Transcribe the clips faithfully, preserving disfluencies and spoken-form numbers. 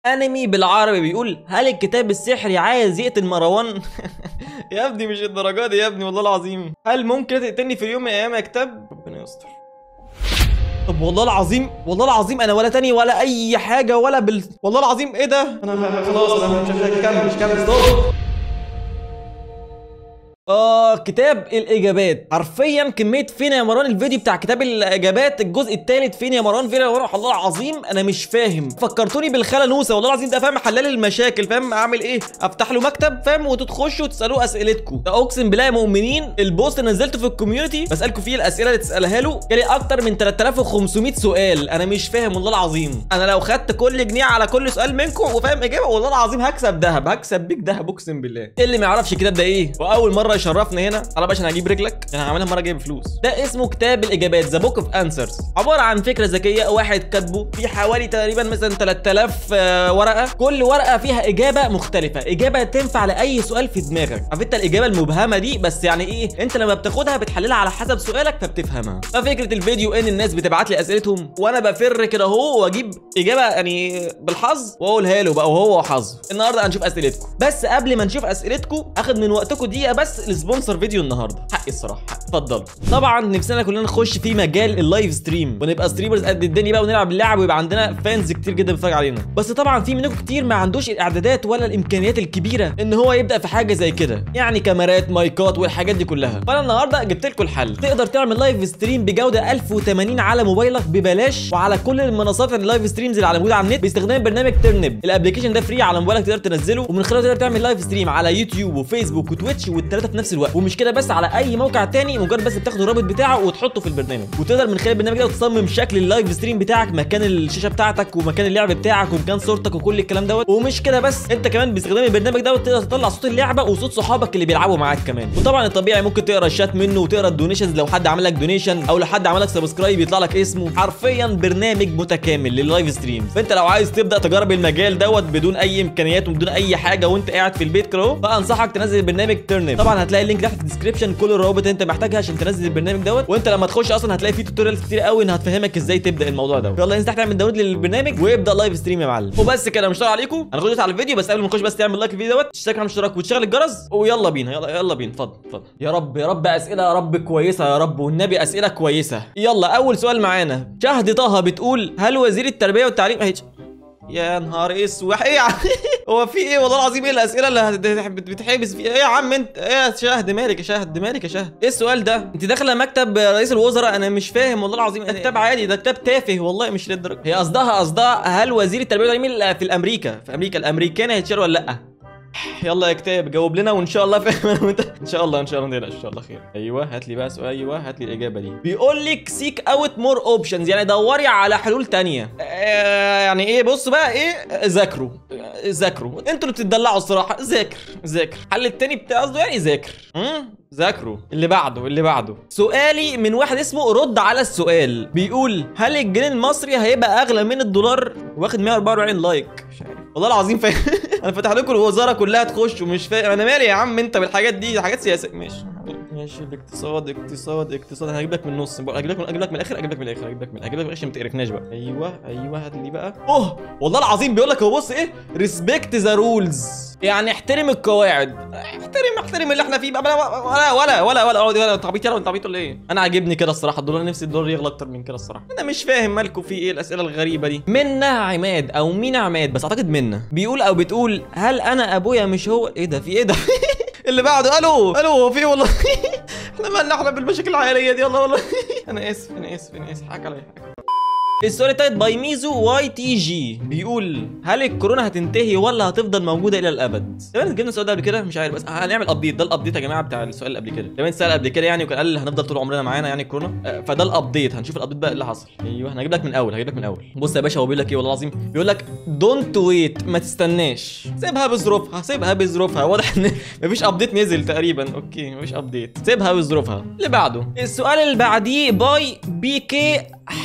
انمي بالعربي بيقول هل الكتاب السحري عايز يقتل مروان؟ يا ابني مش الدرجات دي يا ابني والله العظيم. هل ممكن تقتلني في يوم من الايام يا كتاب؟ ربنا يستر. طب والله العظيم والله العظيم انا ولا تاني ولا اي حاجه ولا بال والله العظيم ايه ده؟ انا خلاص انا مش هكمل مش هكمل ستوب. اه كتاب الاجابات حرفيا كميه فين يا مروان. الفيديو بتاع كتاب الاجابات الجزء الثالث فين يا مروان فين يا مروان. والله العظيم انا مش فاهم. فكرتوني بالخاله نوسه والله العظيم. ده فاهم حلال المشاكل. فاهم اعمل ايه؟ افتح له مكتب فاهم وتخشوا وتسالوه اسئلتكم. ده اقسم بالله يا مؤمنين البوست نزلته في الكوميونتي بسالكم فيه الاسئله اللي تسالها له جالي اكتر من ثلاثة آلاف وخمسمية سؤال. انا مش فاهم والله العظيم. انا لو خدت كل جنيه على كل سؤال منكم وفاهم اجابه والله العظيم هكسب ذهب. هكسب بيك ذهب اقسم بالله. اللي ما يعرفش الكتاب ده ايه واول مره يشرفنا هنا على باشا انا هجيب رجلك. انا هعملها مره جايب فلوس. ده اسمه كتاب الاجابات ذا بوك اوف انسرز. عباره عن فكره ذكيه واحد كاتبه في حوالي تقريبا مثلا ثلاثة آلاف آه ورقه. كل ورقه فيها اجابه مختلفه. اجابه تنفع لاي سؤال في دماغك. عارف انت الاجابه المبهمه دي بس يعني ايه انت لما بتاخدها بتحللها على حسب سؤالك فبتفهمها. ففكره الفيديو ان الناس بتبعت لي اسئلتهم وانا بفر كده اهو واجيب اجابه يعني بالحظ واقولها له بقى وهو حظه. النهارده هنشوف اسئلتكم بس قبل ما نشوف اسئلتكم اخد من وقتكم دقيقه بس لسبونسر فيديو النهارده. حقي الصراحه اتفضلوا. طبعا نفسنا كلنا نخش في مجال اللايف ستريم ونبقى ستريمرز قد الدنيا بقى ونلعب اللعب ويبقى عندنا فانز كتير جدا بيتفرج علينا. بس طبعا في منكم كتير ما عندوش الاعدادات ولا الامكانيات الكبيره ان هو يبدا في حاجه زي كده يعني كاميرات مايكات والحاجات دي كلها. فانا النهارده جبت لكم الحل. تقدر تعمل لايف ستريم بجوده ألف وثمانين على موبايلك ببلاش وعلى كل المنصات اللايف ستريمز اللي على موجوده على النت باستخدام برنامج ترنب. الابلكيشن ده فري على موبايلك تقدر تنزله ومن خلاله تقدر تعمل لايف ستريم على يوتيوب وفيسبوك وتويتش والثلاثه في نفس الوقت. ومش كده بس على اي موقع تاني مجرد بس بتاخد الرابط بتاعه وتحطه في البرنامج. وتقدر من خلال البرنامج ده تصمم شكل اللايف ستريم بتاعك مكان الشاشه بتاعتك ومكان اللعب بتاعك ومكان صورتك وكل الكلام دوت. ومش كده بس انت كمان باستخدام البرنامج دوت تقدر تطلع صوت اللعبه وصوت صحابك اللي بيلعبوا معاك كمان. وطبعا الطبيعي ممكن تقرا الشات منه وتقرا الدونيشنز لو حد عمل لك دونيشن او لو حد عمل لك سبسكرايب يطلع لك اسمه. حرفيا برنامج متكامل لللايف ستريمز. فانت لو عايز تبدا تجرب المجال دوت بدون اي امكانيات وبدون اي حاجه وانت قاعد في البيت كده فانصحك تنزل البرنامج ترنب. طبعا هتلاقي اللينك تحت في الديسكربشن كل الروابط اللي انت محتاجها عشان تنزل البرنامج دوت. وانت لما تخش اصلا هتلاقي فيه توتوريالز كتير قوي ان هتفهمك ازاي تبدا الموضوع دوت. يلا انزل تحت اعمل داونلود للبرنامج وابدا لايف ستريم يا معلم. وبس كده مش طالع عليكم. هنخش دلوقتي على الفيديو بس قبل ما نخش بس تعمل لايك للفيديو دوت تشترك على الاشتراك وتشغل الجرس ويلا بينا. يلا يلا بينا اتفضل اتفضل. يا رب يا رب اسئله يا رب كويسه يا رب والنبي اسئله كويسه. يلا اول سؤال معانا شهد طه بتقول هل وزير التربيه والتعليم اهي. يا نهار اسود ايه هو في ايه والله العظيم؟ ايه الاسئله اللي بتحبس فيها ايه يا عم انت؟ ايه يا شهد مالك يا شهد مالك يا شهد؟ ايه السؤال ده؟ انت داخله مكتب رئيس الوزراء؟ انا مش فاهم والله العظيم. ده كتاب عادي ده كتاب تافه والله مش للدرجه. هي قصدها قصدها هل وزير التربيه والتعليم في الامريكا في امريكا الامريكان هيتشال ولا لا؟ يلا يا كتاب جاوب لنا وان شاء الله فاهم ان شاء الله ان شاء الله ما تقلقش ان شاء الله خير. ايوه هات لي بقى سؤال. ايوه هات لي الاجابه دي. بيقول لك سيك اوت مور اوبشنز يعني دوري على حلول ثانيه. آه يعني ايه؟ بص بقى ايه ذاكروا ذاكروا انتوا اللي بتدلعوا الصراحه. ذاكر ذاكر الحل الثاني بتاع قصده يعني ذاكر امم ذاكروا. اللي بعده اللي بعده سؤالي من واحد اسمه رد على السؤال. بيقول هل الجنيه المصري هيبقى اغلى من الدولار؟ واخد مية وأربعة وأربعين لايك. مش عارف والله العظيم فاهم. انا فاتح لكم الوزاره كلها تخش ومش فاهم. انا مالي يا عم انت بالحاجات دي حاجات سياسيه. ماشي ماشي الاقتصاد اقتصاد اقتصاد. انا هجيب لك من النص هجيب لك هجيب لك من الاخر هجيب لك من الاخر هجيب لك من هجيب لك من الاخر ما تقرفناش بقى. ايوه ايوه هات لي بقى. اوه والله العظيم بيقول لك هو بص ايه ريسبكت ذا رولز يعني احترم القواعد. احترم احترم اللي احنا فيه بقى. ولا ولا ولا ولا ولا تعبيط يلا تعبيط ولا ايه؟ انا عاجبني كده الصراحه الدولار. نفسي الدولار يغلى اكتر من كده الصراحه. انا مش فاهم مالكم في ايه الاسئله الغريبه دي. منى عماد او مينا عماد بس اعتقد منى بيقول او بتقول هل انا ابويا مش هو ايه ده؟ في ايه ده؟ اللي بعده الو الو في والله. احنا مالنا احنا بالمشاكل العائليه دي. يلا والله انا اسف انا اسف انا اسف حاجه عليا. السؤال التالت باي ميزو واي تي جي بيقول هل الكورونا هتنتهي ولا هتفضل موجوده الى الابد؟ تمام جبنا السؤال ده قبل كده مش عارف بس هنعمل ابديت. ده الابديت يا جماعه بتاع السؤال اللي قبل كده. تمام السؤال قبل كده يعني وكان قال هنفضل طول عمرنا معانا يعني الكورونا. فده الابديت. هنشوف الابديت بقى اللي حصل. ايوه انا هجيب لك من الاول هجيب لك من الاول. بص يا باشا هو بيقول لك ايه والله العظيم. بيقول لك دونت ويت ما تستناش سيبها بظروفها سيبها بظروفها. واضح ان مفيش ابديت نزل تقريبا. اوكي مفيش ابديت سيبها بظروفها. اللي بعده السؤال اللي بعديه باي بي كي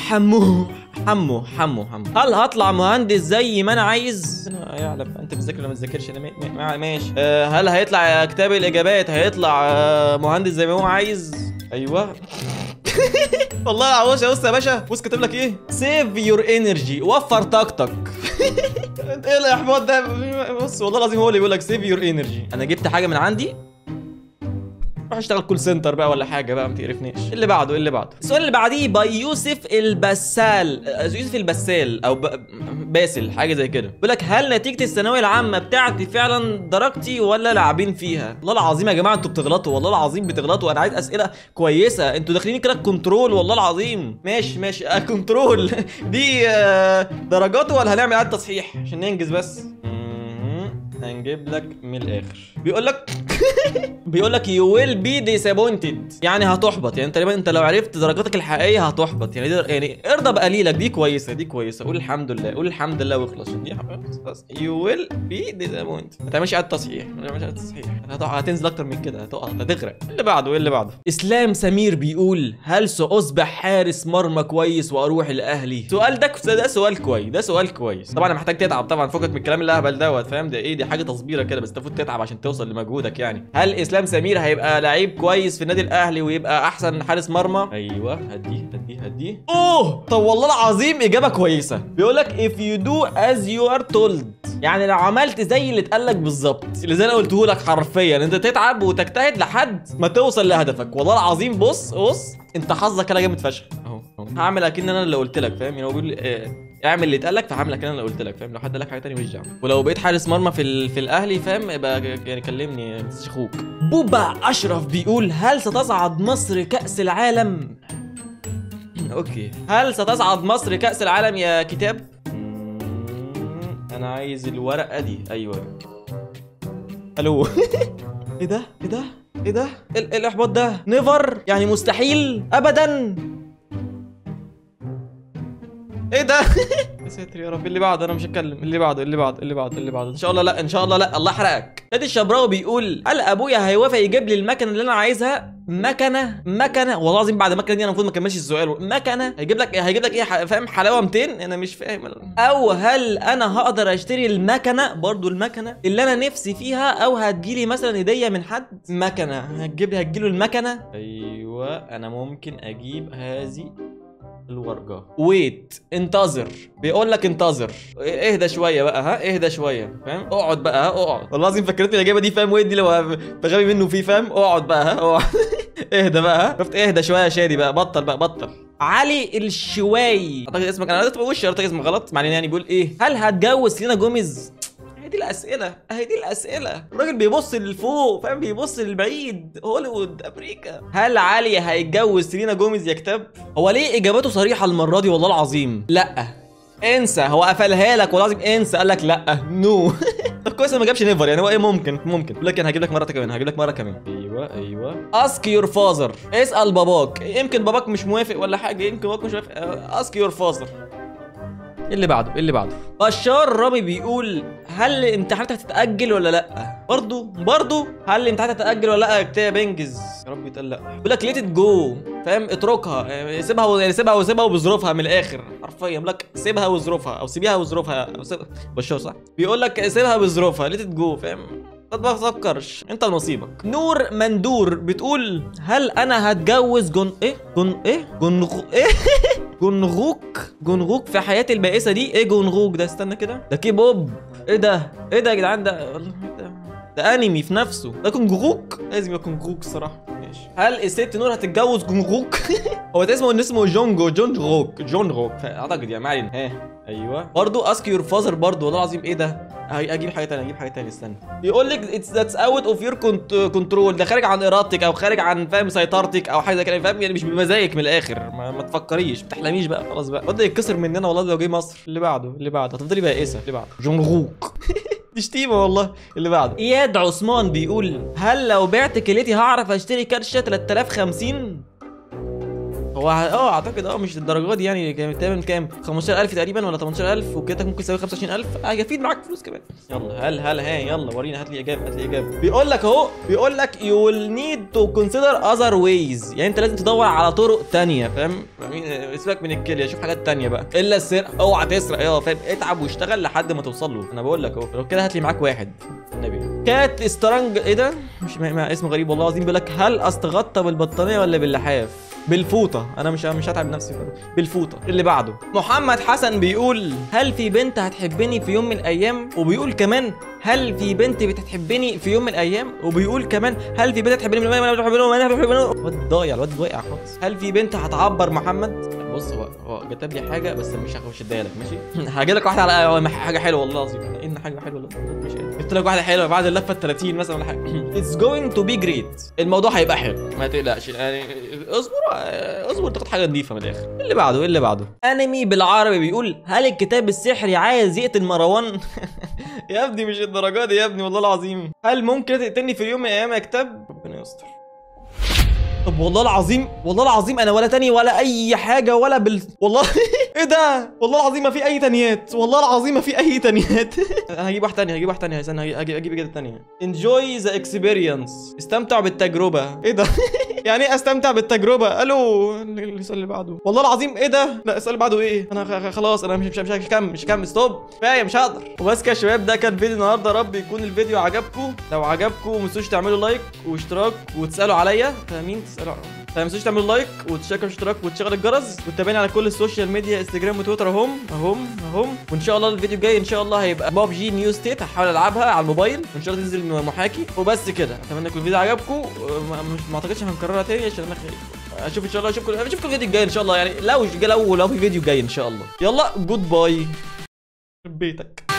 حمو حمو حمو حمو هل هطلع مهندس زي ما انا عايز؟ انا يعلم انت بتذاكر ولا ما بتذاكرش. انا ماشي. أه هل هيطلع كتاب الاجابات هيطلع أه مهندس زي ما هو عايز؟ ايوه والله العظيم. بص يا باشا بص كاتب لك ايه سيف يور انرجي وفر طاقتك. ايه الاحباط ده؟ بص والله العظيم هو اللي بيقول لك سيف يور انرجي. انا جبت حاجه من عندي، روح اشتغل كول سنتر بقى ولا حاجه بقى، ما تقرفنيش. اللي بعده اللي بعده السؤال اللي بعديه باي يوسف البسال، يوسف البسال او ب... باسل حاجه زي كده. بيقول لك هل نتيجه الثانويه العامه بتاعتي فعلا درجتي ولا لاعبين فيها؟ والله العظيم يا جماعه انتوا بتغلطوا، والله العظيم بتغلطوا. انا عايز اسئله كويسه، انتوا داخلين كده كنترول والله العظيم. ماشي ماشي آه كنترول دي آه درجاته ولا هنعمل اعاده تصحيح عشان ننجز بس؟ هنجيب لك من الاخر. بيقول لك بيقول لك يو ويل بي ديسابوينتد، يعني هتحبط. يعني تقريبا انت لو عرفت درجاتك الحقيقيه هتحبط. يعني يعني ارضى بقليلك، دي كويسه دي كويسه. قول الحمد لله، قول الحمد لله واخلص. دي خلاص يو ويل بي ديسابوينتد. ما تعملش اعاده تصحيح، ما تعملش اعاده تصحيح، هتنزل اكتر من كده، هتقع هتغرق. اللي بعده اللي بعده اسلام سمير بيقول هل ساصبح حارس مرمى كويس واروح الاهلي؟ سؤال ده ده سؤال كويس، ده سؤال كويس. طبعا محتاج تتعب طبعا، فكك من الكلام الاهبل دوت، فاهم؟ ده ايه؟ دي حاجه تصبيره كده، بس المفروض تتعب عشان توصل لمجهودك يعني. هل اسلام سمير هيبقى لعيب كويس في النادي الاهلي ويبقى احسن حارس مرمى؟ ايوه هدي هدي هدي. اوه طب والله العظيم اجابه كويسه. بيقول لك if you do as you are told، يعني لو عملت زي اللي اتقال لك بالظبط، اللي زي انا قلته لك حرفيا، انت تتعب وتجتهد لحد ما توصل لهدفك. والله العظيم بص بص انت حظك كده جامد فشخ. اهو هعمل اكن انا اللي قلت لك، فاهم؟ يعني هو بيقول إيه اعمل اللي اتقال لك، فهعمل لك انا اللي قلت لك، فاهم؟ لو حد قال لك حاجه ثانيه مش دعوه. ولو بقيت حارس مرمى في ال... في الاهلي، فاهم؟ يبقى يعني كلمني اخوك. بوبا اشرف بيقول هل ستصعد مصر كاس العالم؟ اوكي، هل ستصعد مصر كاس العالم يا كتاب؟ انا عايز الورقه دي. ايوه الو ايه ده ايه ده ايه ده؟ ايه الاحباط ده؟ نيفر، يعني مستحيل ابدا. ايه ده؟ يا ساتر يا رب. اللي بعده انا مش هتكلم. اللي بعده اللي بعده اللي بعده اللي بعده ان شاء الله لا، ان شاء الله لا، الله يحرقك. نادي الشبراوي بيقول هل ابويا هيوافق يجيب لي المكنه اللي انا عايزها؟ مكنه مكنه والله العظيم بعد المكنه دي انا المفروض ما اكملش السؤال. مكنه هيجيب لك هيجيب لك ايه؟ فاهم؟ حلاوه مئتين؟ انا مش فاهم. او هل انا هقدر اشتري المكنه برضو، المكنه اللي انا نفسي فيها، او هتجيلي مثلا هديه من حد؟ مكنه هتجيب لي هتجيله المكنه. ايوه انا ممكن اجيب هذه الورقه. ويت انتظر، بيقول لك انتظر، اهدى شويه بقى، ها اهدى شويه، فاهم؟ اقعد بقى، ها اقعد. والله العظيم فكرتني الاجابه دي، فاهم؟ ويت دي لو بغبي منه فيه، فاهم؟ اقعد بقى، ها اقعد. اهدى بقى، ها شفت؟ اهدى شويه يا شادي بقى، بطل بقى بطل. علي الشواي اعتقد اسمك، انا قلت وش قلت اسمك غلط معناه يعني. بيقول ايه هل هتجوز سيلينا جوميز؟ دي الاسئله اهي، دي الاسئله. الراجل بيبص لفوق، فاهم؟ بيبص للبعيد، هوليوود امريكا. هل علي هيتجوز سيلينا جوميز يا كتاب؟ هو ليه اجابته صريحه المره دي؟ والله العظيم لا، انسى. هو قفلها لك والله العظيم، انسى. قال لك لا نو. طب كويس ما جابش نيفر، يعني هو ايه ممكن ممكن لكن هجيب لك مره كمان، هجيب لك مره كمان. ايوه ايوه اسك يور فازر، اسال باباك. يمكن باباك مش موافق ولا حاجه، يمكن باباك مش موافق. اسك يور فازر. اللي بعده اللي بعده بشار رامي بيقول هل الامتحانات هتتأجل ولا لا؟ برضو برضو هل الامتحانات هتتأجل ولا لا يا كتاب؟ انجز يا رب يتقال لا. بيقول لك ليت ات جو، فاهم؟ اتركها، يعني سيبها يعني سيبها وسيبها وبظروفها من الاخر حرفيا. بيقول لك سيبها وظروفها او سيبيها وظروفها او سيبها. بشار صح؟ بيقول لك سيبها بظروفها، ليت ات جو، فاهم؟ ما تفكرش انت ونصيبك. نور مندور بتقول هل انا هتجوز جن ايه جن ايه جنغ ايه جنغوك جنغوك في حياتي البائسه دي؟ ايه جنغوك ده؟ استنى كده، ده كي بوب. ايه ده ايه ده يا جدعان؟ ده ده, ده انمي في نفسه. ده جنغوك، لازم يكون جنغوك الصراحه. ماشي. هل الست نور هتتجوز جنغوك؟ هو ده اسمه، اسمه جونجو جونغوك جونغوك اعتقد يعني. ما علينا. ها ايوه برضو اسك يور فازر برضو. والله العظيم ايه ده؟ اجيب حاجه ثانيه اجيب حاجه ثانيه استنى. بيقول لك اتس ذاتس اوت اوف يور كنترول، ده خارج عن ارادتك او خارج عن، فاهم؟ سيطرتك او حاجه زي كده، فاهم؟ يعني مش بمزاجك من الاخر. ما, ما تفكريش، ما تحلميش بقى، خلاص بقى. بدا يتكسر مننا والله لو جه مصر. اللي بعده اللي بعده هتفضلي بائسه. اللي بعده جونغوك. دي شتيمه والله. اللي بعده اياد عثمان بيقول هل لو بعت كليتي هعرف اشتري كرشه ثلاثة آلاف وخمسين؟ هو اه اعتقد اه مش الدرجات دي يعني. تقريبا كام؟ خمستاشر ألف تقريبا ولا تمنتاشر ألف، وكده ممكن تساوي خمسة وعشرين ألف. هيفيد معاك فلوس كمان. يلا هل هل ها يلا ورينا، هات لي اجابه هات لي اجابه. بيقول لك اهو، بيقول لك يو ويل نيد تو كونسيدر اذر ويز، يعني انت لازم تدور على طرق ثانيه، فاهم؟ سيبك من الكليه، شوف حاجات ثانيه بقى الا السرقه. اوعى تسرق، اه فاهم؟ اتعب واشتغل لحد ما توصل له. انا بقول لك اهو. لو كده هات لي معاك واحد النبي. كات استرانج ايه ده؟ مش اسمه غريب والله العظيم. بيقول لك هل استغطى بالبطانيه ولا باللحاف؟ بالفوطه، انا مش مش هتعب نفسي بالفوطه. اللي بعده محمد حسن بيقول هل في بنت هتحبني في يوم من الايام؟ وبيقول كمان هل في بنت بتحبني في يوم من الايام؟ وبيقول كمان هل في بنت هتحبني من الايام؟ انا بحبني وانا بحبني. الواد ضايع، الواد واقع خالص. هل في بنت هتعبر محمد؟ بص هو هو كتب لي حاجه بس مش مش هديها لك ماشي. هاجي لك واحده على حاجه حلوه والله العظيم. ان حاجه حلوه مش جبت لك واحده حلوه بعد اللفه الثلاثين مثلا ولا حاجه. It's going to be great. الموضوع هيبقى حلو ما تقلقش يعني. اصبر اصبر تاخد حاجه نظيفه من الاخر. اللي بعده اللي بعده انمي بالعربي بيقول هل الكتاب السحري عايز يقتل مروان؟ يا ابني مش الدرجات دي يا ابني والله العظيم. هل ممكن تقتلني في يوم من الايام يا كتاب؟ ربنا يستر. طب والله العظيم والله العظيم انا ولا تاني ولا اي حاجه ولا بال والله ايه ده؟ والله العظيم ما في اي تانيات، والله العظيم ما في اي تانيات. هجيب واحده ثانيه هجيب واحده ثانيه استنى هجيب اجيب اجيب ثانيه. انجوي ذا اكسبيرينس. استمتعوا بالتجربه. ايه ده؟ يعني ايه استمتع بالتجربه؟ الو السؤال اللي بعده. والله العظيم ايه ده؟ لا السؤال اللي بعده ايه؟ انا خلاص انا مش مش هكمل مش هكمل ستوب كفايه مش هقدر. وبس كده يا شباب ده كان فيديو النهارده. يا رب يكون الفيديو عجبكم. لو عجبكم ما تنسوش تعملوا لايك واشتراك وتسالوا عليا. فاهمين؟ تسالوا ما تنسوش تعملوا لايك وتشتركوا اشتراك وتشغل الجرس وتتابعوني على كل السوشيال ميديا انستجرام وتويتر اهم اهم اهم. وان شاء الله الفيديو الجاي ان شاء الله هيبقى بابجي نيو ستيت. هحاول العبها على الموبايل وان شاء الله تنزل محاكي. وبس كده اتمنى يكون الفيديو عجبكم. مش ما اعتقدش هنكررها تاني عشان انا اشوف ان شاء الله اشوفكم اشوفكم الفيديو الجاي ان شاء الله. يعني لو لو لو في فيديو جاي ان شاء الله. يلا جود باي. بيتك.